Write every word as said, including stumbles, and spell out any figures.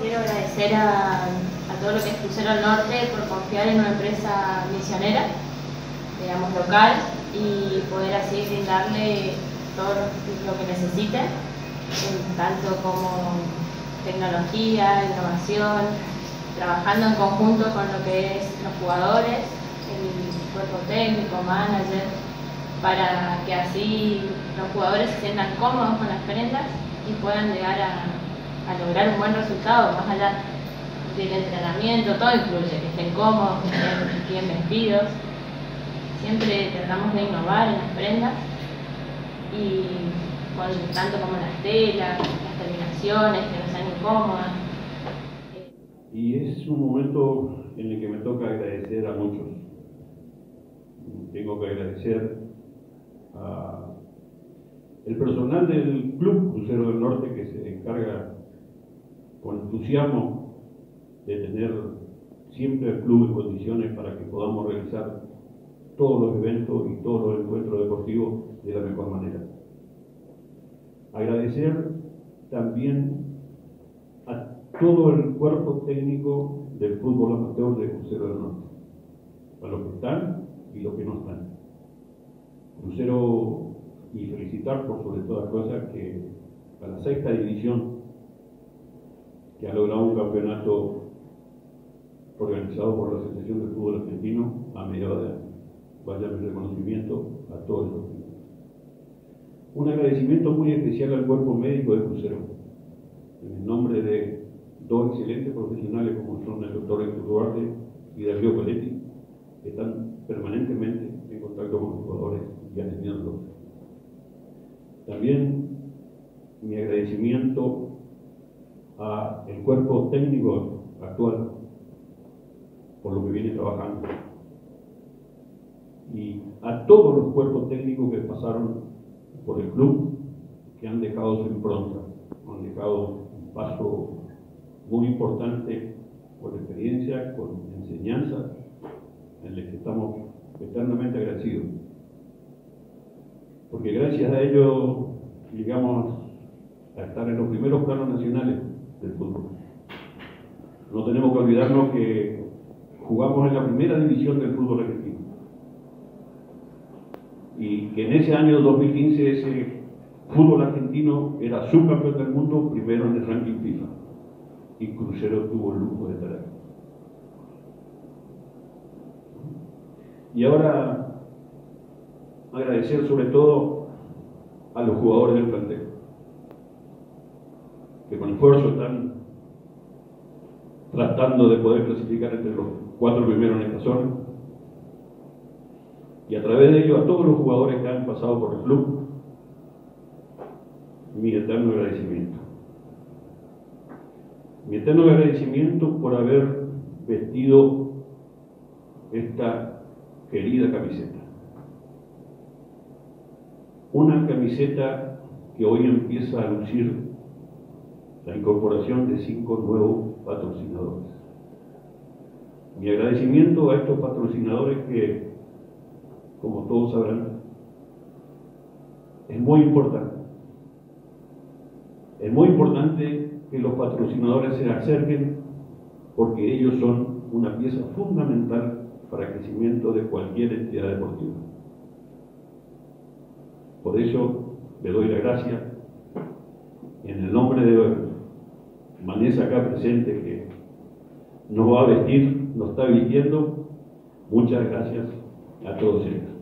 Quiero agradecer a, a todo lo que es Crucero del Norte por confiar en una empresa misionera, digamos local, y poder así brindarle todo lo que necesiten, tanto como tecnología, innovación, trabajando en conjunto con lo que es los jugadores, el cuerpo técnico, manager, para que así los jugadores se sientan cómodos con las prendas y puedan llegar a, a lograr un buen resultado, más allá del entrenamiento. Todo incluye que estén cómodos, que estén bien vestidos. Siempre tratamos de innovar en las prendas, y con, tanto como las telas, las terminaciones, que no sean incómodas. Y es un momento en el que me toca agradecer a muchos. Tengo que agradecer a el personal del Club Crucero del Norte, que se encarga con entusiasmo de tener siempre el club en condiciones para que podamos realizar todos los eventos y todos los encuentros deportivos de la mejor manera. Agradecer también a todo el cuerpo técnico del fútbol amateur de Crucero del Norte, a los que están y los que no están. Crucero, y felicitar por sobre todas cosas que a la sexta división, que ha logrado un campeonato organizado por la Asociación del Fútbol Argentino a mediados de año. Vaya mi reconocimiento a todos los equipos. Un agradecimiento muy especial al cuerpo médico de Crucero, en el nombre de dos excelentes profesionales como son el doctor Héctor Duarte y Darío Coletti, que están permanentemente en contacto con los jugadores y atendiéndolos. También mi agradecimiento al cuerpo técnico actual por lo que viene trabajando, y a todos los cuerpos técnicos que pasaron por el club, que han dejado su impronta, han dejado un paso muy importante con experiencia, con enseñanza, en el que estamos eternamente agradecidos. Porque gracias a ello llegamos a estar en los primeros planos nacionales del fútbol. No tenemos que olvidarnos que jugamos en la primera división del fútbol argentino, y que en ese año dos mil quince ese fútbol argentino era subcampeón del mundo, primero en el ranking FIFA, y Crucero tuvo el lujo de estar ahí. Y ahora agradecer sobre todo a los jugadores del plantel, que con esfuerzo están tratando de poder clasificar entre los cuatro primeros en esta zona, y a través de ello a todos los jugadores que han pasado por el club, mi eterno agradecimiento. Mi eterno agradecimiento por haber vestido esta querida camiseta. Una camiseta que hoy empieza a lucir la incorporación de cinco nuevos patrocinadores. Mi agradecimiento a estos patrocinadores que, como todos sabrán, es muy importante. Es muy importante que los patrocinadores se acerquen, porque ellos son una pieza fundamental para el crecimiento de cualquier entidad deportiva. Por eso le doy la gracia en el nombre de Vanessa acá presente, que nos va a vestir, nos está vistiendo. Muchas gracias a todos ellos.